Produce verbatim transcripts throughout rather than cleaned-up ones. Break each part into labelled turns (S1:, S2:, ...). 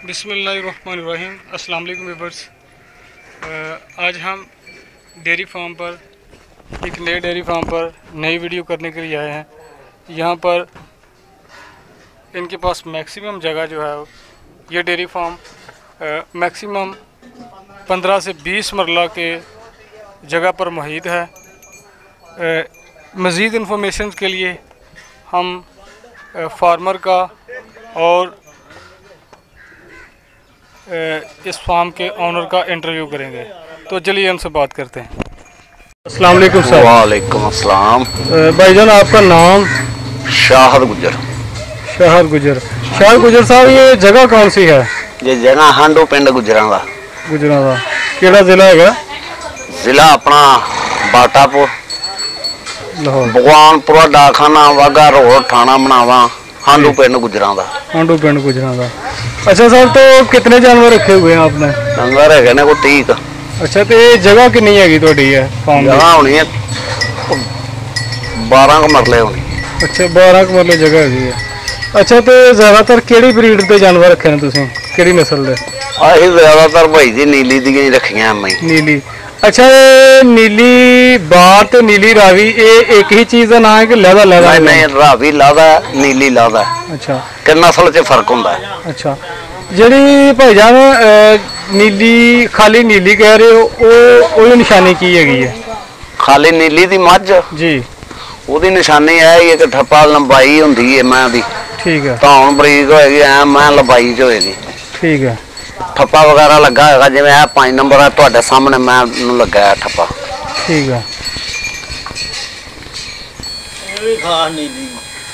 S1: बिस्मिल्लाहिर्रहमानिर्रहीम। अस्सलाम वालेकुम व्यूअर्स। आज हम डेयरी फार्म पर एक नए डेयरी फार्म पर नई वीडियो करने के लिए आए हैं। यहाँ पर इनके पास मैक्सिमम जगह जो है ये डेयरी फार्म मैक्सिमम पंद्रह से बीस मरला के जगह पर मुहित है। मज़ीद इन्फॉर्मेशन के लिए हम फार्मर का और इस फार्म के ओनर का इंटरव्यू करेंगे, तो चलिए उनसे बात करते हैं। अस्सलाम वालेकुम सर।
S2: वालेकुम अस्सलाम।
S1: भाईजान आपका नाम?
S2: शाहद गुजर।
S1: शाहद गुजर। शाहद गुजर साहब, ये जगह कौन सी है?
S2: ये जगह हांडो पिंड गुजरां दा।
S1: गुजरां दा केड़ा जिला है?
S2: जिला अपना बाटापुर,
S1: लाहौर,
S2: भगवानपुरा डाखाना, वाघा रोड, थाना बनावा, हांडो पिंड गुजरां दा।
S1: हांडो पिंड गुजरां दा। अच्छा सर, तो कितने जानवर रखे हुए हैं आपने?
S2: डंगर है ने कोई तीस।
S1: अच्छा, तो ये जगह कितनी हैगी तुहाडी है फार्म?
S2: जगह होनी है बारह क मरले होनी।
S1: अच्छा, बारह क मरले जगह हैगी है। अच्छा, तो ज़्यादातर केड़ी ब्रीड के जानवर रखे हैं तुसीं? केड़ी नस्ल दे?
S2: असीं ज़्यादातर भाई जी नीली दी ही रखियां मैं।
S1: नीली। अच्छा, ये नीली बार ते नीली रावी ये एक ही चीज़ का नाम है कि लहदा लहदा?
S2: नहीं नहीं, रावी लादा, नीली लादा।
S1: अच्छा,
S2: कि नस्ल च फर्क हुंदा है।
S1: अच्छा, ਜਿਹੜੀ ਭਾਈਜਾਨ ਨੀਲੀ ਖਾਲੀ ਨੀਲੀ ਕਹਿ ਰਹੇ ਹੋ, ਉਹ ਉਹਦੀ ਨਿਸ਼ਾਨੀ ਕੀ ਹੈਗੀ ਹੈ?
S2: ਖਾਲੀ ਨੀਲੀ ਦੀ ਮੱਝ
S1: ਜੀ,
S2: ਉਹਦੀ ਨਿਸ਼ਾਨੀ ਹੈ ਇਹ ਕਿ ਠੱਪਾ ਲੰਬਾਈ ਹੁੰਦੀ ਹੈ ਮੈਂ ਦੀ।
S1: ਠੀਕ ਹੈ।
S2: ਧੌਣ ਬਰੀਕ ਹੋਏਗੀ, ਐ ਮੈਂ ਲੰਬਾਈ ਚ ਹੋਏਗੀ।
S1: ਠੀਕ ਹੈ।
S2: ਠੱਪਾ ਵਗੈਰਾ ਲੱਗਾ ਹੋਏਗਾ, ਜਿਵੇਂ ਇਹ ਪੰਜ ਨੰਬਰ ਹੈ ਤੁਹਾਡੇ ਸਾਹਮਣੇ ਮੈਂ ਨੂੰ ਲੱਗਾ ਹੈ ਠੱਪਾ।
S1: ਠੀਕ ਹੈ।
S2: ਇਹ ਵੀ ਖਾਸ ਨੀਲੀ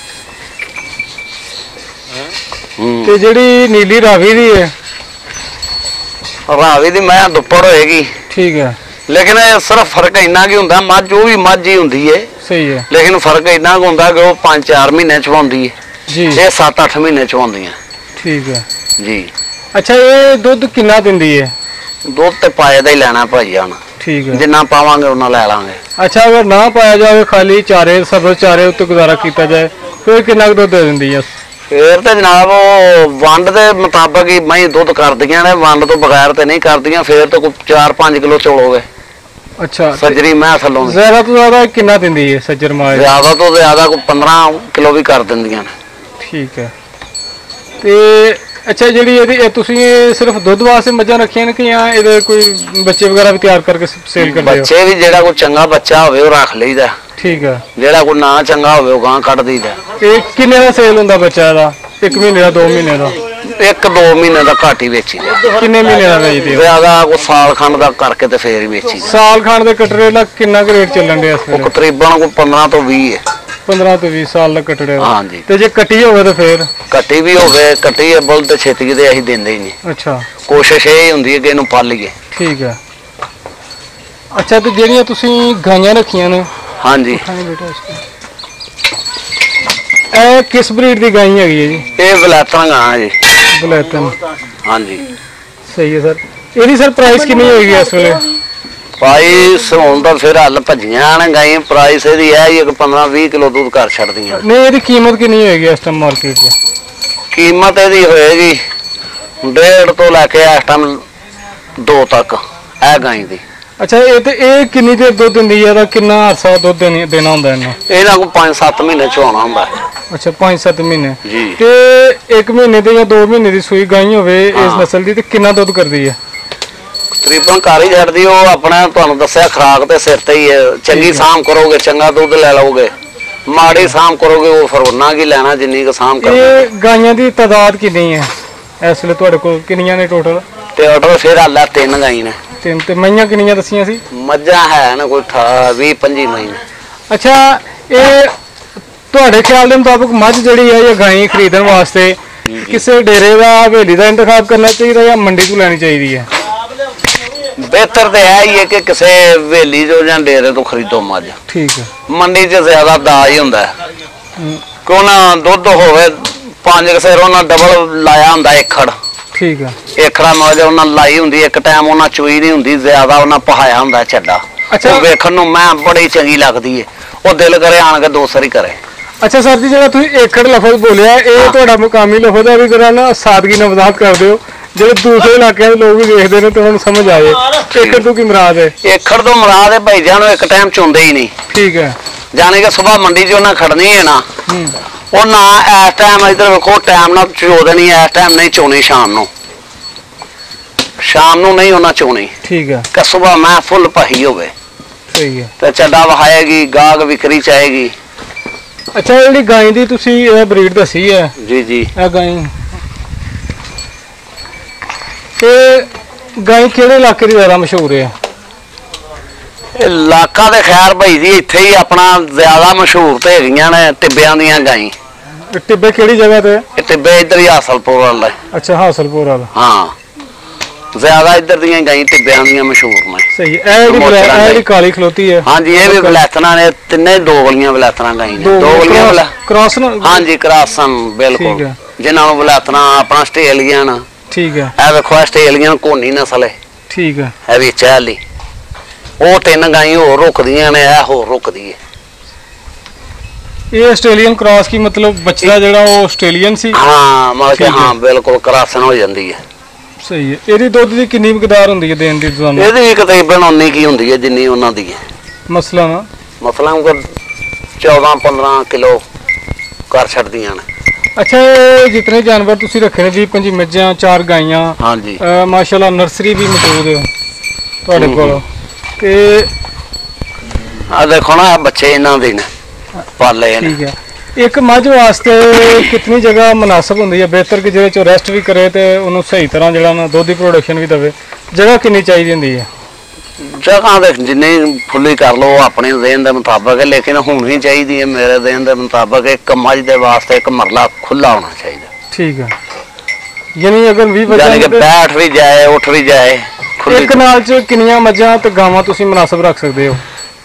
S1: ਤੇ ਜਿਹੜੀ ਨੀਲੀ ਰਾਵੀ ਦੀ ਹੈ?
S2: ਰਾਵੀ ਦੀ ਮੈਂ ਦੁੱਪੜ ਹੋਏਗੀ।
S1: ਠੀਕ ਹੈ।
S2: ਲੇਕਿਨ ਇਹ ਸਿਰਫ ਫਰਕ ਇੰਨਾ ਕੀ ਹੁੰਦਾ, ਮੱਝ ਉਹ ਵੀ ਮੱਝ ਹੀ ਹੁੰਦੀ ਹੈ।
S1: ਸਹੀ ਹੈ।
S2: ਲੇਕਿਨ ਫਰਕ ਇੰਨਾ ਕੁ ਹੁੰਦਾ ਕਿ ਉਹ ਪੰਜ ਚਾਰ ਮਹੀਨੇ ਚਵਾਉਂਦੀ ਹੈ
S1: ਜੀ,
S2: ਇਹ ਸੱਤ ਅੱਠ ਮਹੀਨੇ ਚਵਾਉਂਦੀਆਂ।
S1: ਠੀਕ ਹੈ
S2: ਜੀ।
S1: ਅੱਛਾ, ਇਹ ਦੁੱਧ ਕਿੰਨਾ ਦਿੰਦੀ ਹੈ?
S2: ਦੁੱਧ ਤੇ ਪਾਏ ਦਾ ਹੀ ਲੈਣਾ ਭਾਈ ਜਾਨ।
S1: ਠੀਕ ਹੈ।
S2: ਜਿੰਨਾ ਪਾਵਾਂਗੇ ਉਹਨਾਂ ਲੈ ਲਾਂਗੇ।
S1: ਅੱਛਾ, ਅਗਰ ਨਾ ਪਾਇਆ ਜਾਵੇ, ਖਾਲੀ ਚਾਰੇ ਸਬਜ਼ ਚਾਰੇ ਉੱਤੇ ਗੁਜ਼ਾਰਾ ਕੀਤਾ ਜਾਏ, ਫਿਰ ਕਿੰਨਾ ਕੁ ਦੁੱਧ ਦੇ ਦਿੰਦੀ ਹੈ?
S2: ਫੇਰ ਤੇ ਜਨਾਬ ਉਹ ਵੰਡ ਦੇ ਮੁਤਾਬਕ ਹੀ ਮੈਂ ਦੁੱਧ ਕਰਦੀਆਂ ਨੇ, ਵੰਡ ਤੋਂ ਬਗੈਰ ਤੇ ਨਹੀਂ ਕਰਦੀਆਂ। ਫੇਰ ਤਾਂ ਕੋਈ ਚਾਰ ਪੰਜ ਕਿਲੋ ਚੋਲੋਗੇ। ਅੱਛਾ, ਸੱਜਰੀ ਮੈਂ ਥੱਲੋਂ
S1: ਜ਼ਿਆਦਾ ਤੋਂ ਜ਼ਿਆਦਾ ਕਿੰਨਾ ਦਿੰਦੀ ਹੈ ਸੱਜਰ ਮਾਂ?
S2: ਜ਼ਿਆਦਾ ਤੋਂ ਜ਼ਿਆਦਾ ਕੋਈ ਪੰਦਰਾਂ ਕਿਲੋ ਵੀ ਕਰ ਦਿੰਦੀਆਂ ਨੇ।
S1: ਠੀਕ ਹੈ। ਤੇ ਅੱਛਾ, ਜਿਹੜੀ ਇਹਦੀ ਇਹ ਤੁਸੀਂ ਸਿਰਫ ਦੁੱਧ ਵਾਸਤੇ ਮੱਝਾਂ ਰੱਖੀਆਂ ਨੇ ਕਿ ਜਾਂ ਇਹਦੇ ਕੋਈ ਬੱਚੇ ਵਗੈਰਾ ਵੀ ਤਿਆਰ ਕਰਕੇ ਸੇਲ ਕਰਦੇ ਹੋ?
S2: ਬੱਚੇ ਵੀ ਜਿਹੜਾ ਕੋਈ ਚੰਗਾ ਬੱਚਾ ਹੋਵੇ ਉਹ ਰੱਖ ਲਈਦਾ। ਠੀਕ ਹੈ। ਜਿਹੜਾ ਕੋਈ ਨਾ ਚੰਗਾ ਹੋਵੇ ਉਹ ਗਾਂ ਕੱਢ ਦਈਦਾ।
S1: ਇਹ ਕਿੰਨੇ ਦਾ ਸੇਲ ਹੁੰਦਾ ਬੱਚਾ ਇਹਦਾ? ਇੱਕ ਮਹੀਨੇ ਦਾ, ਦੋ ਮਹੀਨੇ ਦਾ?
S2: ਇੱਕ ਦੋ ਮਹੀਨੇ ਦਾ ਘੱਟ ਹੀ ਵੇਚੀਦਾ।
S1: ਕਿੰਨੇ ਮਹੀਨੇ ਦਾ ਵੇਚਦੇ ਹੋ?
S2: ਜ਼ਿਆਦਾ ਕੋਈ ਸਾਲ ਖੰਡ ਦਾ ਕਰਕੇ ਤੇ ਫੇਰ ਹੀ ਵੇਚੀਦਾ।
S1: ਸਾਲ ਖੰਡ ਦੇ ਕਟੜੇ ਦਾ ਕਿੰਨਾ ਕੁ ਰੇਟ ਚੱਲਣ ਡਿਆ ਇਸ ਵੇਲੇ?
S2: ਤਕਰੀਬਨ ਕੋਈ ਪੰਦਰਾਂ ਤੋਂ ਵੀਹ ਹੈ। ਪੰਦਰਾਂ
S1: ਤੋਂ ਵੀਹ ਸਾਲ ਦਾ ਕਟੜੇ ਦਾ?
S2: ਹਾਂਜੀ।
S1: ਤੇ ਜੇ ਕੱਟੀ ਹੋਵੇ ਤਾਂ ਫੇਰ? ਕੱਟੀ
S2: ਵੀ ਹੋਵੇ, ਕੱਟੀ ਬੁੱਲ ਤੇ ਛੇਤੀ ਤੇ ਅਸੀਂ ਦਿੰਦੇ ਹੀ ਨਹੀਂ।
S1: ਅੱਛਾ, ਕੋਸ਼ਿਸ਼
S2: ਇਹ ਹੁੰਦੀ ਹੈ ਕਿ ਇਹਨੂੰ ਪਾਲ ਲਈਏ।
S1: ਠੀਕ ਹੈ। ਅੱਛਾ, ਤੇ ਜਿਹੜੀਆਂ ਤੁਸੀਂ ਗਾਈਆਂ ਰੱਖੀਆਂ ਨੇ? ਹਾਂਜੀ। ਇਹ ਕਿਸ ਬਰੀਡ ਦੀ ਗਾਈ ਹੈਗੀ ਹੈ ਜੀ?
S2: ਇਹ ਬਲੈਤਨ ਗਾਂ ਜੀ।
S1: ਬਲੈਤਨ। ਹਾਂਜੀ, ਸਹੀ ਹੈ ਸਰ। ਇਹਦੀ ਸਰ ਪ੍ਰਾਈਸ ਕਿੰਨੀ ਹੋਏਗੀ ਇਸ ਵੇਲੇ?
S2: ਪ੍ਰਾਈਸ ਹੁਣ ਤਾਂ ਫਿਰ ਹੱਲ ਭੱਜੀਆਂ ਨੇ ਗਾਈਆਂ। ਪ੍ਰਾਈਸ ਇਹਦੀ ਹੈ ਜੀ ਪੰਦਰਾਂ ਵੀਹ ਕਿਲੋ ਦੁੱਧ ਕਰ ਛੱਡਦੀਆਂ।
S1: ਨਹੀਂ, ਇਹਦੀ ਕੀਮਤ ਕਿੰਨੀ ਹੋਏਗੀ ਇਸ ਟਾਈਮ ਮਾਰਕੀਟ 'ਚ?
S2: ਕੀਮਤ ਇਹਦੀ ਹੋਏਗੀ ਡੇਢ ਤੋਂ ਲੈ ਕੇ ਇਸ ਟਾਈਮ ਦੋ ਤੱਕ ਇਹ ਗਾਈ ਦੀ।
S1: ਅੱਛਾ, ਇਹ ਤੇ ਇਹ ਕਿੰਨੀ ਦੇਰ ਦੁੱਧ ਦਿੰਦੀ ਹੈ? ਕਿੰਨਾ ਅਰਸਾ ਦੁੱਧ ਦੇਣੀ ਦੇਣਾ ਹੁੰਦਾ ਇਹਨੂੰ?
S2: ਇਹਨਾਂ ਕੋਲ ਪੰਜ ਸੱਤ ਮਹੀਨੇ ਚਵਾਉਣਾ ਹੁੰਦਾ।
S1: ਅੱਛਾ, ਪੰਜ ਸੱਤ ਮਹੀਨੇ
S2: ਜੀ।
S1: ਤੇ ਇੱਕ ਮਹੀਨੇ ਦੀ ਜਾਂ ਦੋ ਮਹੀਨੇ ਦੀ ਸੂਈ ਗਾਈ ਹੋਵੇ ਇਸ ਨਸਲ ਦੀ ਤੇ ਕਿੰਨਾ ਦੁੱਧ ਕਰਦੀ ਹੈ?
S2: ਤਕਰੀਬਨ ਘਰ ਹੀ ਛੱਡਦੀ। ਉਹ ਆਪਣਾ ਤੁਹਾਨੂੰ ਦੱਸਿਆ ਖੁਰਾਕ ਤੇ ਸਿਰ ਤੇ ਹੀ ਹੈ। ਚੰਗੀ ਸਾਂਭ ਕਰੋਗੇ ਚੰਗਾ ਦੁੱਧ ਲੈ ਲਓਗੇ, ਮਾੜੀ ਸਾਂਭ ਕਰੋਗੇ ਉਹ ਫਿਰ ਉਹਨਾਂ ਕੀ ਲੈਣਾ ਜਿੰਨੀ ਕੁ ਸਾਂਭ ਕਰੋਗੇ।
S1: ਇਹ ਗਾਈਆਂ ਦੀ ਤਾਦਾਦ ਕਿੰਨੀ ਹੈ ਇਸ ਵੇਲੇ ਤੁਹਾਡੇ ਕੋਲ? ਕਿੰਨੀਆਂ ਨੇ ਟੋਟਲ?
S2: ਟੋਟਲ ਫਿਰ ਹਾਲਾ ਤਿੰਨ ਗਾਈ ਨੇ।
S1: ਤਿੰਨ। ਤੇ ਮਈਆਂ ਕਿੰਨੀਆਂ ਦੱਸੀਆਂ ਸੀ?
S2: ਮੱਝਾਂ ਹੈ ਨਾ ਕੋਈ ਵੀਹ ਪੰਜੀ ਮਈ ਨੇ।
S1: ਅੱਛਾ, ਇਹ ਤੁਹਾਡੇ ਖਿਆਲ ਦੇ ਮੁਤਾਬਕ ਮੱਝ ਜਿਹੜੀ ਹੈ ਇਹ ਗਾਈ ਖਰੀਦਣ ਵਾਸਤੇ ਕਿਸੇ ਡੇਰੇ ਦਾ ਹਵੇਲੀ ਦਾ ਇੰਤਖਾਬ ਕਰਨਾ ਚਾਹੀਦਾ ਜਾਂ ਮੰਡੀ ਤੋਂ ਲੈਣੀ ਚਾਹੀਦੀ ਹੈ?
S2: ਬਿਹਤਰ ਤੇ ਹੈ ਹੀ ਹੈ ਕਿ ਕਿਸੇ ਹਵੇਲੀ ਤੋਂ ਜਾਂ ਡੇਰੇ ਤੋਂ ਖਰੀਦੋ ਮੱਝ। ਠੀਕ ਹੈ। ਮੰਡੀ 'ਚ ਜ਼ਿਆਦਾ ਦਾਜ ਹੀ ਹੁੰਦਾ ਕਿ ਉਹਨਾਂ ਦੁੱਧ ਹੋਵੇ ਪੰਜ ਕਿਸੇ ਉਹਨਾਂ ਡਬਲ ਲਾਇਆ ਹੁੰਦਾ ਏਖੜ। ਠੀਕ ਹੈ। ਏਖੜਾ ਮੌਜ ਉਹਨਾਂ ਲਾਈ ਹੁੰਦੀ, ਇੱਕ ਟਾਈਮ ਉਹਨਾਂ ਚੋਈ ਨਹੀਂ ਹੁੰਦੀ, ਜ਼ਿਆਦਾ ਉਹਨਾਂ ਪਹਾਇਆ ਹੁੰਦਾ ਛੱਡਾ। ਅੱਛਾ, ਵੇਖਣ ਨੂੰ ਮੈਂ ਬੜੀ ਚੰਗੀ ਲੱਗਦੀ ਹੈ, ਉਹ ਦਿਲ ਕਰੇ ਆਣ ਕੇ ਦੋ ਸਰੀ ਕਰੇ।
S1: अच्छा सर जी, जो तुम एकड़ लफज बोलिया ये थोड़ा मुकामी लफज है, भी जरा ना सादगी नाल वजाहत कर दिओ ਜਿਹੜੇ ਦੂਸਰੇ ਇਲਾਕਿਆਂ ਦੇ ਲੋਕ ਵੀ ਦੇਖਦੇ ਨੇ ਤੇ ਉਹਨਾਂ ਨੂੰ ਸਮਝ ਆਏ ਏਕੜ ਤੋਂ ਕੀ ਮੁਰਾਦ ਹੈ?
S2: ਏਕੜ ਤੋਂ ਮੁਰਾਦ ਹੈ ਭਾਈ ਜਾਨ ਇੱਕ ਟਾਈਮ ਚੁੰਦੇ ਹੀ ਨਹੀਂ। ਠੀਕ ਹੈ, ਜਾਣੇ ਕਿ ਸਵੇਰ ਮੰਡੀ 'ਚ ਉਹਨਾਂ ਖੜਨੀ ਹੈ ਨਾ, ਉਹ ਨਾ ਇਸ ਟਾਈਮ ਇੱਧਰ ਵੇਖੋ ਟਾਈਮ ਨਾਲ ਚੋ ਦੇਣੀ, ਇਸ ਟਾਈਮ ਨਹੀਂ ਚੋਣੀ, ਸ਼ਾਮ ਨੂੰ ਸ਼ਾਮ ਨੂੰ ਨਹੀਂ ਉਹਨਾਂ ਚੋਣੀ। ਠੀਕ ਹੈ, ਕਿ ਸਵੇਰ ਮੈਂ ਫੁੱਲ ਪਹੀ ਹੋਵੇ। ਸਹੀ ਹੈ, ਤੇ ਚੱਡਾ ਵਹਾਏਗੀ, ਗਾਗ ਵਿਕਰੀ ਚਾਹੇਗੀ।
S1: ਅੱਛਾ, ਜਿਹੜੀ ਗਾਂ ਦੀ ਤੁਸੀਂ ਇਹ ਬਰੀਡ ਦੱਸੀ ਹੈ? ਜੀ ਜੀ, ਇਹ ਗਾਂ ਇਹ ਗਾਂ ਕਿਹੜੇ ਇਲਾਕੇ ਦੀ ਜ਼ਿਆਦਾ ਮਸ਼ਹੂਰ ਹੈ?
S2: ਇਲਾਕਾ ਤੇ ਖੈਰ ਭਾਈ ਜੀ ਇੱਥੇ ਹੀ ਆਪਣਾ ਜ਼ਿਆਦਾ ਮਸ਼ਹੂਰ ਤੇ ਹੈਗੀਆਂ ਨੇ ਟਿੱਬਿਆਂ ਦੀਆਂ ਗਾਂ।
S1: ਟਿੱਬੇ ਕਿਹੜੀ ਜਗ੍ਹਾ ਤੇ?
S2: ਇਹ ਟਿੱਬੇ ਇੱਧਰ ਹੀ ਹਾਸਲਪੁਰ ਵਾਲਾ।
S1: ਅੱਛਾ, ਹਾਸਲਪੁਰ ਵਾਲਾ।
S2: ਹਾਂ, ਜ਼ਿਆਦਾ ਇੱਧਰ ਦੀਆਂ ਗਾਂ ਟਿੱਬਿਆਂ ਦੀਆਂ ਮਸ਼ਹੂਰ ਨੇ। ਸਹੀ ਹੈ, ਇਹ
S1: ਜਿਹੜੀ ਕਾਲੀ ਖਲੋਤੀ ਹੈ?
S2: ਹਾਂਜੀ, ਇਹ ਵੀ ਵਲੈਤਨਾ ਨੇ, ਤਿੰਨੇ ਦੋ ਗਲੀਆਂ ਵਲੈਤਨਾ ਗਾਂ ਨੇ। ਦੋ ਗਲੀਆਂ
S1: ਕ੍ਰਾਸਨ?
S2: ਹਾਂਜੀ, ਕ੍ਰਾਸਨ ਬਿਲਕੁਲ, ਜਿਨ੍ਹਾਂ ਨੂੰ ਵਲੈਤਨਾ ਆਪਣਾ ਆਸਟ੍ਰੇਲੀਅਨ। ਠੀਕ ਹੈ, ਇਹ ਵੇਖੋ ਆਸਟ੍ਰੇਲੀਅਨ ਕੋਨੀ ਨਸਲ ਹੈ। ਠੀਕ ਹੈ, ਇਹ ਵੀ ਚਾਲੀ ਉਹ ਤਿੰਨ ਗਾਈਆਂ ਹੋਰ ਰੁਕਦੀਆਂ ਨੇ, ਇਹ ਹੋਰ ਰੁਕਦੀ ਹੈ।
S1: ਇਹ ਆਸਟ੍ਰੇਲੀਅਨ ਕ੍ਰਾਸ ਕੀ ਮਤਲਬ ਬੱਚਾ ਜਿਹੜਾ ਉਹ ਆਸਟ੍ਰੇਲੀਅਨ ਸੀ?
S2: ਹਾਂ, ਮਤਲਬ ਕਿ ਹਾਂ ਬਿਲਕੁਲ ਕ੍ਰਾਸਨ ਹੋ ਜਾਂਦੀ ਹੈ।
S1: ਸਹੀ ਹੈ, ਇਹਦੀ ਦੁੱਧ ਦੀ ਕਿੰਨੀ ਮਿਕਦਾਰ ਹੁੰਦੀ ਹੈ ਦੇਣ ਦੀ ਤੁਹਾਨੂੰ?
S2: ਇਹਦੀ ਵੀ ਤਕਰੀਬਨ ਉਨੀ ਕੀ ਹੁੰਦੀ ਹੈ ਜਿੰਨੀ ਉਹਨਾਂ ਦੀ ਹੈ।
S1: ਮਸਲਾ ਨਾ
S2: ਮਸਲਾ ਚੌਦਾਂ ਪੰਦਰਾਂ ਕਿਲੋ ਕਰ ਛੱਡਦੀਆਂ ਨੇ।
S1: ਅੱਛਾ, ਇਹ ਜਿਤਨੇ ਜਾਨਵਰ ਤੁਸੀਂ ਰੱਖੇ ਨੇ ਵੀਹ ਪੰਜੀ ਮੱਝਾਂ, ਚਾਰ ਗਾਈਆਂ, ਹਾਂਜੀ ਮਾਸ਼ਾਅੱਲਾ, ਨਰਸਰੀ ਵੀ ਮੌਜੂਦ ਹੈ ਤੁਹਾਡੇ ਕੋਲ। ਤੇ
S2: ਆ ਦੇਖੋ ਨਾ, ਬੱਚੇ ਇਹਨਾਂ ਦੇ ਨੇ ਪਾਲੇ ਨੇ।
S1: ਠੀਕ ਹੈ, ਇੱਕ ਮੱਝ ਵਾਸਤੇ ਕਿੰਨੀ ਜਗ੍ਹਾ ਮੁਨਾਸਬ ਹੁੰਦੀ ਹੈ ਬਿਹਤਰ ਕਿ ਜਿਹਦੇ ਚ ਰੈਸਟ ਵੀ ਕਰੇ ਤੇ ਉਹਨੂੰ ਸਹੀ ਤਰ੍ਹਾਂ ਜਿਹੜਾ ਨਾ ਦੁੱਧ ਦੀ ਪ੍ਰੋਡਕਸ਼ਨ ਵੀ ਦੇਵੇ? ਜਗ੍ਹਾ ਕਿੰਨੀ ਚਾਹੀਦੀ ਹੁੰਦੀ ਹੈ?
S2: ਜਗ੍ਹਾ ਦੇ ਜਿੰਨੀ ਖੁੱਲੀ ਕਰ ਲਓ ਆਪਣੇ ਦੇਣ ਦੇ ਮੁਤਾਬਕ ਹੈ, ਲੇਕਿਨ ਹੋਣੀ ਚਾਹੀਦੀ ਹੈ ਮੇਰੇ ਦੇਣ ਦੇ ਮੁਤਾਬਕ ਇੱਕ ਮੱਝ ਦੇ ਵਾਸਤੇ ਇੱਕ ਮਰਲਾ ਖੁੱਲਾ ਹੋਣਾ ਚਾਹੀਦਾ। ਠੀਕ ਹੈ, ਯਾਨੀ ਅਗਰ ਵੀਹ ਬੱਚੇ ਕਿ ਬੈਠ ਵੀ ਜਾਏ ਉੱਠ ਵੀ ਜਾਏ।
S1: ਇੱਕ ਕਨਾਲ ਚ ਕਿੰਨੀਆਂ ਮੱਝਾਂ ਤੇ ਗਾਵਾਂ ਤੁਸੀਂ ਮੁਨਾਸਬ ਰੱਖ ਸਕਦੇ ਹੋ?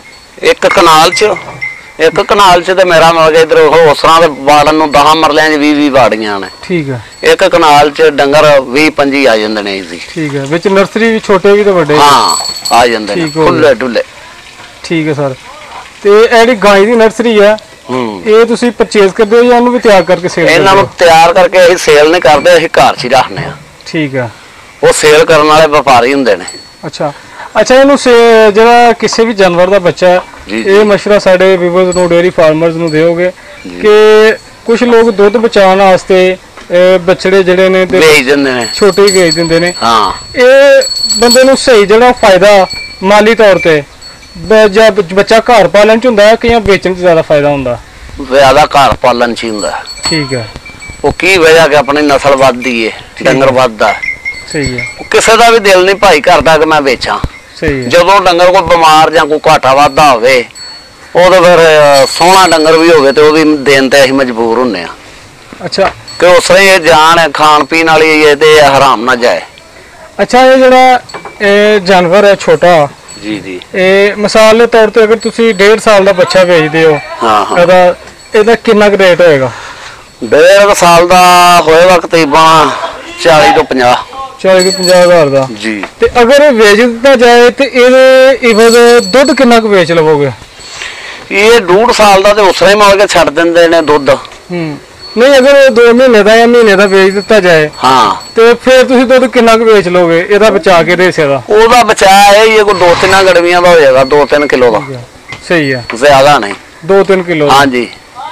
S2: ਇੱਕ ਕਨਾਲ ਚ ਇੱਕ ਕਨਾਲ ਚ ਤੇ ਮੇਰਾ ਮਤਲਬ ਇਧਰ ਹੋਸਰਾਂ ਦੇ ਵਾੜਨ ਨੂੰ ਦਸ ਮਰਲਿਆਂ ਚ ਵੀਹ ਵੀਹ ਵਾੜੀਆਂ ਨੇ। ਠੀਕ ਹੈ, ਇੱਕ ਕਨਾਲ ਚ ਡੰਗਰ ਵੀਹ ਪੰਜੀ ਆ ਜਾਂਦੇ ਨੇ ਜੀ। ਠੀਕ ਹੈ, ਵਿੱਚ ਨਰਸਰੀ ਵੀ ਛੋਟੇ ਵੀ ਤੇ ਵੱਡੇ? ਹਾਂ, ਆ ਜਾਂਦੇ ਨੇ ਖੁੱਲੇ ਡੁੱਲੇ। ਠੀਕ ਹੈ ਸਰ, ਤੇ ਇਹ ਜਿਹੜੀ ਗਾਂ ਦੀ ਨਰਸਰੀ ਹੈ ਇਹ ਤੁਸੀਂ ਪਰਚੇਜ਼ ਕਰਦੇ ਹੋ ਜਾਂ ਉਹਨੂੰ ਵੀ ਤਿਆਰ ਕਰਕੇ ਸੇਲ? ਇਹਨਾਂ ਨੂੰ ਤਿਆਰ ਕਰਕੇ ਅਸੀਂ ਸੇਲ ਨਹੀਂ ਕਰਦੇ, ਅਸੀਂ ਘਰ 'ਚ ਹੀ ਰੱਖਦੇ ਆ। ਠੀਕ ਹੈ, ਉਹ ਸੇਲ ਕਰਨ ਵਾਲੇ ਵਪਾਰੀ ਹੁੰਦੇ ਨੇ। ਅੱਛਾ ਅੱਛਾ, ਇਹਨੂੰ ਜਿਹੜਾ ਕਿਸੇ ਵੀ ਜਾਨਵਰ ਦਾ ਬੱਚਾ ਹੈ, ਇਹ ਮਸ਼ਵਰਾ ਸਾਡੇ ਵੀਵਰਸ ਨੂੰ, ਡੇਅਰੀ ਫਾਰਮਰਸ ਨੂੰ ਦਿਓਗੇ ਕਿ ਕੁਝ ਲੋਕ ਦੁੱਧ ਬਚਾਉਣ ਵਾਸਤੇ ਬੱਚੜੇ ਜਿਹੜੇ ਨੇ ਵੇਚ ਦਿੰਦੇ ਨੇ, ਛੋਟੇ ਹੀ ਵੇਚ ਦਿੰਦੇ ਨੇ। ਹਾਂ, ਇਹ ਬੰਦੇ ਨੂੰ ਸਹੀ ਜਿਹੜਾ ਫਾਇਦਾ ਮਾਲੀ ਤੌਰ ਤੇ ਜਾਂ ਬੱਚਾ ਘਰ ਪਾਲਣ ਚ ਹੁੰਦਾ ਹੈ ਕਿ ਜਾਂ ਵੇਚਣ ਚ ਜ਼ਿਆਦਾ ਫਾਇਦਾ ਹੁੰਦਾ? ਜ਼ਿਆਦਾ ਘਰ ਪਾਲਣ ਚ ਹੁੰਦਾ। ਠੀਕ ਹੈ, ਉਹ ਕੀ ਵਜ੍ਹਾ ਕਿ ਆਪਣੀ ਨਸਲ ਵੱਧਦੀ ਹੈ, ਡੰਗਰ ਵੱਧਦਾ। ਸਹੀ ਹੈ, ਕਿਸੇ ਦਾ ਵੀ ਦਿਲ ਨਹੀਂ ਭਾਈ ਕਰਦਾ ਕਿ ਮੈਂ ਵੇਚਾਂ। ਸਹੀ ਹੈ, ਜਦੋਂ ਡੰਗਰ ਕੋਈ ਬਿਮਾਰ ਜਾਂ ਕੋਈ ਘਾਟਾ ਵਾਧਾ ਹੋਵੇ ਉਦੋਂ ਫਿਰ ਸੋਹਣਾ ਡੰਗਰ ਵੀ ਹੋਵੇ ਤੇ ਉਹ ਵੀ ਦੇਣ ਤੇ ਅਸੀਂ ਮਜਬੂਰ ਹੁੰਨੇ ਆ। ਅੱਛਾ, ਕਿ ਉਸ ਤਰ੍ਹਾਂ ਇਹ ਜਾਨ ਹੈ ਖਾਣ ਪੀਣ ਵਾਲੀ ਇਹ ਤੇ ਹਰਾਮ ਨਾ ਜਾਏ। ਅੱਛਾ, ਇਹ ਜਿਹੜਾ ਇਹ ਜਾਨਵਰ ਹੈ ਛੋਟਾ ਜੀ ਜੀ, ਇਹ ਮਿਸਾਲ ਦੇ ਤੌਰ ਤੇ ਅਗਰ ਤੁਸੀਂ ਡੇਢ ਸਾਲ ਦਾ ਬੱਚਾ ਵੇਚਦੇ ਹੋ, ਇਹਦਾ ਇਹਦਾ ਕਿੰਨਾ ਕੁ ਰੇਟ ਹੋਏਗਾ? ਡੇਢ ਸਾਲ ਦਾ ਹੋਏਗਾ ਤਕਰੀਬਨ ਚਾਲੀ ਤੋਂ ਪੰਜਾਹ। ਚਾਲੀ ਤੋਂ ਪੰਜਾਹ ਹਜ਼ਾਰ ਦਾ ਜੀ। ਤੇ ਅਗਰ ਇਹ ਵੇਚ ਦਿੱਤਾ ਜਾਏ ਤੇ ਇਹਦੇ ਇਵਜ਼ ਦੁੱਧ ਕਿੰਨਾ ਕੁ ਵੇਚ ਲਵੋਗੇ? ਇਹ ਡੂਢ ਸਾਲ ਦਾ ਤੇ ਉਸ ਤਰ੍ਹਾਂ ਹੀ ਮਾਰ ਕੇ ਛੱਡ ਦਿੰਦੇ ਨੇ ਦੁੱਧ। ਹੂੰ, ਨਹੀਂ ਅਗਰ ਦੋ ਮਹੀਨੇ ਦਾ ਜਾਂ ਮਹੀਨੇ ਦਾ ਵੇਚ ਦਿੱਤਾ ਜਾਏ ਹਾਂ ਤੇ ਫਿਰ ਤੁਸੀਂ ਦੁੱਧ ਕਿੰਨਾ ਕੁ ਵੇਚ ਲੋਗੇ ਇਹਦਾ ਬਚਾ ਕੇ ਰੇਸੇ ਦਾ? ਉਹਦਾ ਬਚਾ ਇਹ ਕੋਈ ਦੋ ਤਿੰਨ ਗੜਵੀਆਂ ਦਾ ਹੋ ਜਾਏਗਾ, ਦੋ ਤਿੰਨ ਕਿਲੋ ਦਾ। सही है, ज्यादा नहीं, दो तीन किलो। हाँ जी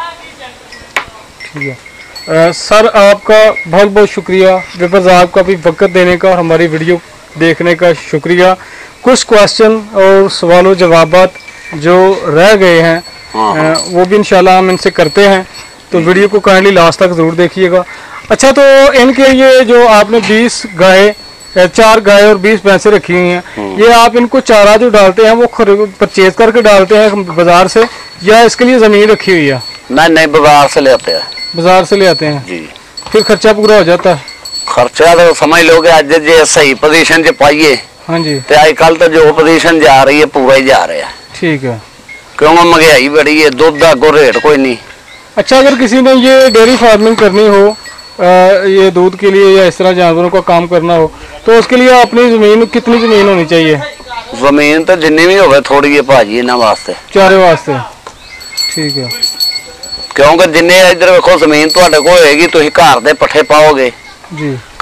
S2: ठीक है। आ, सर आपका बहुत बहुत शुक्रिया, विपर्स आपका भी वक्त देने का और हमारी वीडियो देखने का शुक्रिया। कुछ क्वेश्चन और सवालों जवाबात जो रह गए हैं आ, वो भी इंशाल्लाह हम इनसे करते हैं, तो वीडियो को काइंडली लास्ट तक ज़रूर देखिएगा। अच्छा, तो इनके ये जो आपने बीस गाय चार गाय और बीस भैंसें रखी हुई हैं, ये आप इनको चारा जो डालते हैं वो परचेज करके डालते हैं बाजार से या इसके लिए ज़मीन रखी हुई है? नहीं नहीं, बाजार से ले आते हैं। बाजार से ले आते हैं जी। फिर खर्चा पूरा हो जाता है? खर्चा तो समझ लोगे आज जे सही पोजीशन से पाइए। हाँ जी, तो आजकल तो जो पोजीशन जा रही है पूरा ही जा रहा है। ठीक है, क्योंकि महंगाई बड़ी है, दूध का कोई रेट कोई नहीं। अच्छा, अगर किसी ने ये डेयरी फार्मिंग करनी हो, आ, ये दूध के लिए या इस तरह जानवरों का काम करना हो, तो उसके लिए अपनी जमीन कितनी जमीन होनी चाहिए? जमीन तो जिन्नी भी हो थोड़ी है भाजी इन्होंने वास्ते, चारे वास्ते। ठीक है, क्योंकि जिन्ने इधर देखो जमीन तुहाडे कोल होएगी तुसीं घर दे पट्ठे पाओगे जी,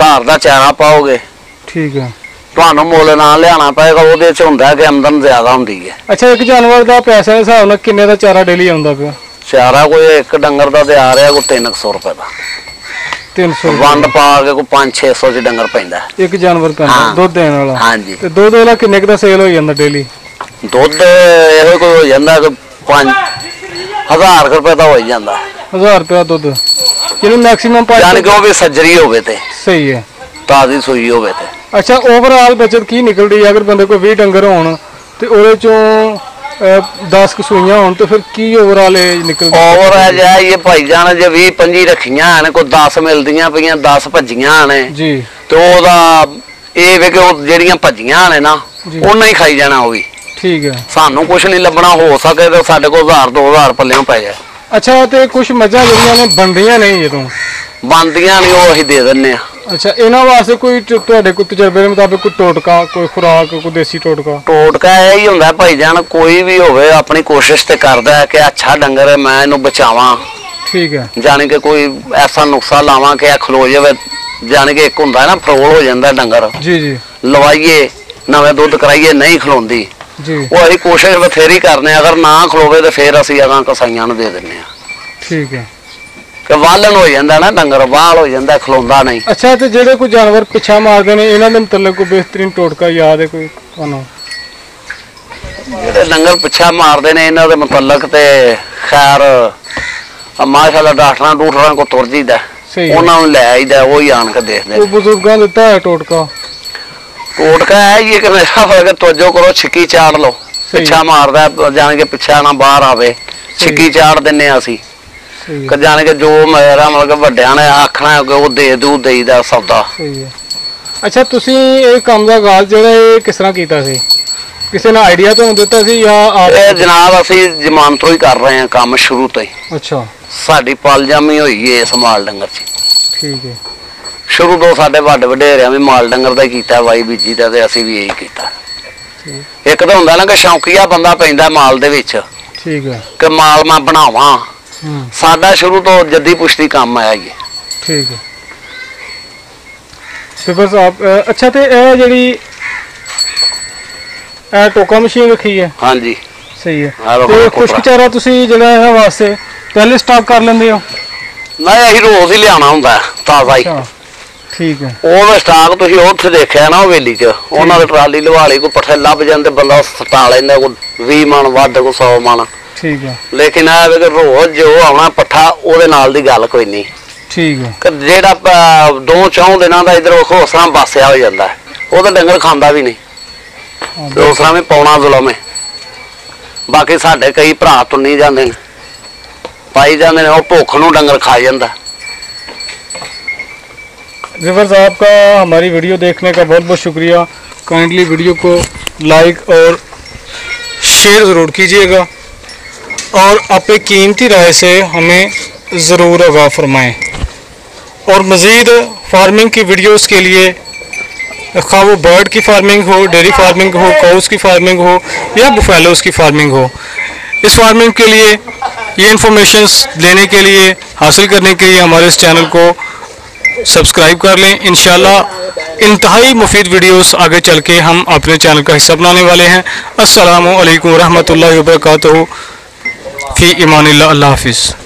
S2: ਘਰ ਦਾ ਚਾਰਾ ਪਾਓਗੇ
S1: ਠੀਕ ਹੈ
S2: ਤੁਹਾਨੂੰ ਮੁੱਲ ਨਾ ਲਿਆਣਾ ਪਏਗਾ ਉਹਦੇ ਚ ਹੁੰਦਾ ਕਿ ਆਮਦਨ ਜ਼ਿਆਦਾ ਹੁੰਦੀ ਹੈ।
S1: ਅੱਛਾ ਇੱਕ ਜਾਨਵਰ ਦਾ ਪੈਸੇ ਦੇ ਹਿਸਾਬ ਨਾਲ ਕਿੰਨੇ ਦਾ ਚਾਰਾ ਡੇਲੀ ਆਉਂਦਾ ਪਿਆ?
S2: ਚਾਰਾ ਕੋਈ ਇੱਕ ਡੰਗਰ ਦਾ ਤੇ ਆ ਰਿਹਾ ਕੋਈ ਤਿੰਨ ਸੌ ਰੁਪਏ ਦਾ
S1: ਤਿੰਨ ਸੌ
S2: ਵੰਡ ਪਾ ਕੇ ਕੋਈ ਪੰਜ ਛੇ ਸੌ ਚ ਡੰਗਰ ਪੈਂਦਾ
S1: ਇੱਕ ਜਾਨਵਰ ਪੈਂਦਾ ਦੁੱਧ ਦੇਣ ਵਾਲਾ।
S2: ਹਾਂਜੀ
S1: ਤੇ ਦੁੱਧ ਵਾਲਾ ਕਿੰਨੇ ਕੁ ਦਾ ਸੇਲ ਹੋ ਜਾਂਦਾ ਡੇਲੀ?
S2: ਦੁੱਧ ਇਹੋ ਕੋਈ ਹੋ ਜਾਂਦਾ ਕਿ ਪੰਜ ਹਜ਼ਾਰ ਰੁਪਏ ਦਾ ਹੋ ਜਾਂਦਾ।
S1: ਹਜ਼ਾਰ ਰੁਪਏ ਦੁੱਧ ਜਿਹਨੂੰ ਮੈਕਸਿਮਮ
S2: ਜਾਨ ਕਿ ਉਹ ਵੀ ਸੱਜਰੀ ਹੋਵੇ ਤੇ
S1: ਸਹੀ ਹੈ
S2: ਤਾਜ਼ੀ ਸੂਈ ਹੋਵੇ ਤੇ।
S1: ਅੱਛਾ ਓਵਰਆਲ ਬਚਤ ਕੀ ਨਿਕਲਦੀ ਹੈ ਅਗਰ ਬੰਦੇ ਕੋਲ ਵੀਹ ਡੰਗਰ ਹੋਣ ਤੇ ਉਹਦੇ ਚੋਂ ਦਸ ਕੁ ਸੂਈਆਂ ਹੋਣ ਤੇ ਫਿਰ ਕੀ ਓਵਰਆਲ ਨਿਕਲਦਾ?
S2: ਓਵਰਆਲ ਹੈ ਇਹ ਭਾਈ ਜਾਨ ਜੇ ਵੀਹ ਪੰਜੀ ਰੱਖੀਆਂ ਨੇ ਕੋਈ ਦਸ ਮਿਲਦੀਆਂ ਪਈਆਂ ਦਸ ਭੱਜੀਆਂ ਨੇ ਜੀ ਤੇ ਉਹਦਾ ਇਹ ਵੇ ਕਿ ਉਹ ਜਿਹੜੀਆਂ ਭੱਜੀਆਂ ਨੇ ਨਾ ਉਹਨਾਂ ਹੀ ਖਾਈ ਜਾਣਾ ਉਹ ਵੀ। ਠੀਕ ਹੈ ਸਾਨੂੰ ਕੁਝ ਨਹੀਂ ਲੱਭਣਾ ਹੋ ਸਕੇ ਤੇ ਸਾਡੇ ਕੋਲ ਹਜ਼ਾਰ ਦੋ ਹਜ਼ਾਰ ਪੱਲਿਓਂ ਪੈ ਜਾਏ। ਅੱਛਾ ਤੇ ਕੁਝ ਮੱਝਾਂ ਜਿਹੜੀਆਂ ਨੇ ਬਣਦੀਆਂ ਨਹੀਂ ਜਦੋਂ ਬਣਦੀਆਂ ਨਹੀਂ ਉਹ ਅਸੀਂ ਦੇ ਦਿੰਨੇ ਆ। ਅੱਛਾ ਇਹਨਾਂ ਵਾਸਤੇ ਕੋਈ ਤੁਹਾਡੇ ਕੋਈ ਤਜਰਬੇ ਦੇ ਮੁਤਾਬਿਕ ਕੋਈ ਟੋਟਕਾ ਕੋਈ ਖੁਰਾਕ ਕੋਈ ਦੇਸੀ ਟੋਟਕਾ? ਟੋਟਕਾ ਇਹ ਹੀ ਹੁੰਦਾ ਭਾਈ ਜਾਨ ਕੋਈ ਵੀ ਹੋਵੇ ਆਪਣੀ ਕੋਸ਼ਿਸ਼ ਤੇ ਕਰਦਾ ਹੈ ਕਿ ਅੱਛਾ ਡੰਗਰ ਹੈ ਮੈਂ ਇਹਨੂੰ ਬਚਾਵਾਂ। ਠੀਕ ਹੈ ਜਾਣੀ ਕਿ ਕੋਈ ਐਸਾ ਨੁਕਸਾ ਲਾਵਾਂ ਕਿ ਇਹ ਖਲੋ ਜਾਵੇ ਜਾਣੀ ਕਿ ਇੱਕ ਹੁੰਦਾ ਨਾ ਫਰੋਲ ਹੋ ਜਾਂਦਾ ਡੰਗਰ ਜੀ ਜੀ ਲਵਾਈਏ ਨਵੇਂ ਦੁੱਧ ਕਰਾਈਏ ਨਹੀਂ ਖਲੋਂਦੀ ਜੀ ਉਹ ਅਸੀਂ ਕੋਸ਼ਿਸ਼ ਬਥੇਰੀ ਕਰਨੇ ਅਗਰ ਨਾ ਖਲੋਵੇ ਤੇ ਫਿਰ ਅਸੀਂ ਅਗਾਂ ਕਸਾਈਆਂ ਨੂੰ ਦੇ ਦਿੰਨੇ ਆ। ਠੀਕ ਹੈ ਕਿ ਵਾਲਣ ਹੋ ਜਾਂਦਾ ਨਾ ਡੰਗਰ ਵਾਲ ਹੋ ਜਾਂਦਾ ਖਲੋਂਦਾ ਨਹੀਂ। ਅੱਛਾ ਤੇ ਜਿਹੜੇ ਕੋਈ ਜਾਨਵਰ ਪਿੱਛਾ ਮਾਰਦੇ ਨੇ ਇਹਨਾਂ ਦੇ ਮਤਲਬ ਕੋਈ ਬਿਹਤਰੀਨ ਟੋਟਕਾ ਯਾਦ ਹੈ ਕੋਈ ਤੁਹਾਨੂੰ? ਜਿਹੜੇ ਡੰਗਰ ਪਿੱਛਾ ਮਾਰਦੇ ਨੇ ਇਹਨਾਂ ਦੇ ਮਤਲਬ ਤੇ ਖੈਰ ਮਾਸ਼ਾਅੱਲਾ ਡਾਕਟਰਾਂ ਡੂਟਰਾਂ ਕੋ ਤੁਰ ਜੀਦਾ ਉਹਨਾਂ ਨੂੰ ਲੈ ਆਈਦਾ ਉਹ ਹੀ ਆਣ ਕੇ ਦੇਖਦੇ ਨੇ। ਬਜ਼ੁਰਗਾਂ ਦਿੱਤਾ ਹੈ ਟੋਟਕਾ? ਟੋਟਕਾ ਹੈ ਇਹ ਕਿ ਮੇਰਾ ਹੋਏਗਾ ਤੋਜੋ ਕਰੋ ਛਿੱਕੀ ਚਾੜ ਲਓ ਪਿੱਛਾ ਮਾਰਦਾ ਜਾਣ ਕੇ ਪਿੱਛਾ ਨਾ ਬਾਹਰ ਆਵੇ ਛਿੱਕੀ ਚਾੜ ਦਿੰਨੇ ਆ ਅਸੀਂ ਕਿ ਜਾਣ ਕੇ ਜੋ ਮੇਰਾ ਮਤਲਬ ਵੱਡਿਆਂ ਨੇ ਆਖਣਾ ਕਿ ਉਹ ਦੇ ਦੂ ਦੇਈਦਾ ਸੌਦਾ। ਸਹੀ ਹੈ। ਅੱਛਾ ਤੁਸੀਂ ਇਹ ਕੰਮ ਦਾ ਆਗਾਜ਼ ਜਿਹੜਾ ਇਹ ਕਿਸ ਤਰ੍ਹਾਂ ਕੀਤਾ ਸੀ? ਕਿਸੇ ਨੇ ਆਈਡੀਆ ਤੁਹਾਨੂੰ ਦਿੱਤਾ ਸੀ ਜਾਂ ਆਪ? ਇਹ ਜਨਾਬ ਅਸੀਂ ਜ਼ਮਾਨ ਤੋਂ ਹੀ ਕਰ ਰਹੇ ਹਾਂ ਕੰਮ ਸ਼ੁਰੂ ਤੋਂ ਹੀ। ਅੱਛਾ ਸਾਡੀ ਪਲ ਜਾਮੀ ਹੋਈ ਹੈ ਮਾਲ ਡੰਗਰ ਚ। ਠੀਕ ਹੈ ਸ਼ੁਰੂ ਤੋਂ ਸਾਡੇ ਵੱਡੇ ਵਡੇਰਿਆਂ ਵੀ ਮਾਲ ਡੰਗਰ ਦਾ ਹੀ ਕੀਤਾ ਵਾਈ ਬੀਜੀ ਦਾ ਤੇ ਅਸੀਂ ਵੀ ਇਹੀ ਕੀਤਾ। ਇੱਕ ਤਾਂ ਹੁੰਦਾ ਨਾ ਕਿ ਸ਼ੌਂਕੀਆ ਬੰਦਾ ਪੈਂਦਾ ਮਾਲ ਦੇ ਵਿੱਚ। ਠੀਕ ਹੈ ਕਿ ਮਾਲ ਮੈਂ ਬਣਾਵਾਂ ਸਾਡਾ ਸ਼ੁਰੂ ਤੋਂ ਜੱਦੀ ਪੁਸ਼ਤੀ ਕੰਮ ਆਇਆ ਜੀ। ਠੀਕ ਹੈ ਤੇ ਬਸ ਆਪ ਅੱਛਾ ਤੇ ਇਹ ਜਿਹੜੀ ਇਹ ਟੋਕਾ ਮਸ਼ੀਨ ਰੱਖੀ ਹੈ? ਹਾਂਜੀ ਸਹੀ ਹੈ ਤੇ ਖੁਸ਼ਕ ਚਾਰਾ ਤੁਸੀਂ ਜਿਹੜਾ ਇਹਨਾਂ ਵਾਸਤੇ ਪਹਿਲੇ ਸਟਾਕ ਕਰ ਲੈਂਦੇ ਹੋ? ਨਹੀਂ ਅਸੀਂ ਰੋਜ਼ ਹੀ ਲਿਆਉਣਾ ਹੁੰਦਾ ਤਾਜ਼ਾ ਹੀ। ਠੀਕ ਹੈ ਉਹ ਸਟਾਕ ਤੁਸੀਂ ਉੱਥੇ ਦੇਖਿਆ ਨਾ ਹਵੇਲੀ ਚ ਉਹਨਾਂ ਦੀ ਟਰਾਲੀ ਲਵਾ ਲਈ ਕੋਈ ਪੱਠੇ ਲੱਭ ਜਾਂਦੇ ਬੰਦਾ ਸਟਾ ਲੈਂਦਾ ਕੋਈ ਵੀਹ ਮਣ ਵੱਧ ਕੋਈ ਸੌ ਮਣ। ਠੀਕ ਹੈ ਲੇਕਿਨ ਇਹ ਵੇ ਕਿ ਰੋਜ਼ ਜੋ ਆਉਣਾ ਪੱਠਾ ਉਹਦੇ ਨਾਲ ਦੀ ਗੱਲ ਕੋਈ ਨਹੀਂ। ਠੀਕ ਹੈ ਕਿ ਜਿਹੜਾ ਦੋ ਚੌਂ ਦਿਨਾਂ ਦਾ ਇਧਰ ਹੌਸਲਾ ਬਾਸਿਆ ਹੋ ਜਾਂਦਾ ਉਹ ਤਾਂ ਡੰਗਰ ਖਾਂਦਾ ਵੀ ਨਹੀਂ ਹੌਸਲਾ ਵੀ ਪਾਉਣਾ ਜ਼ੁਲਮ ਹੈ। ਬਾਕੀ ਸਾਡੇ ਕਈ ਭਰਾ ਤੁੰਨੀ ਜਾਂਦੇ ਨੇ ਪਾਈ ਜਾਂਦੇ ਨੇ ਉਹ ਭੁੱਖ ਨੂੰ ਡੰਗਰ खा ਜਾਂਦਾ। व्यूअर्स आपका हमारी वीडियो देखने का बहुत बहुत शुक्रिया। काइंडली वीडियो को लाइक और शेयर ज़रूर कीजिएगा और अपनी कीमती राय से हमें ज़रूर आगाह फरमाएं और मज़ीद फार्मिंग की वीडियोस के लिए खा वो बर्ड की फार्मिंग हो डेयरी फार्मिंग हो काउस की फार्मिंग हो या बुफेलोस की फार्मिंग हो इस फार्मिंग के लिए ये इंफॉर्मेशंस लेने के लिए हासिल करने के लिए हमारे इस चैनल को सब्सक्राइब कर लें। इंशाल्लाह इंतहाई मुफीद वीडियोस आगे चल के हम अपने चैनल का हिस्सा बनाने वाले हैं। अस्सलामु अलैकुम रहमतुल्लाहि व बरकातहू फ़ी इमानिल्लाह। अल्लाह हाफिज़।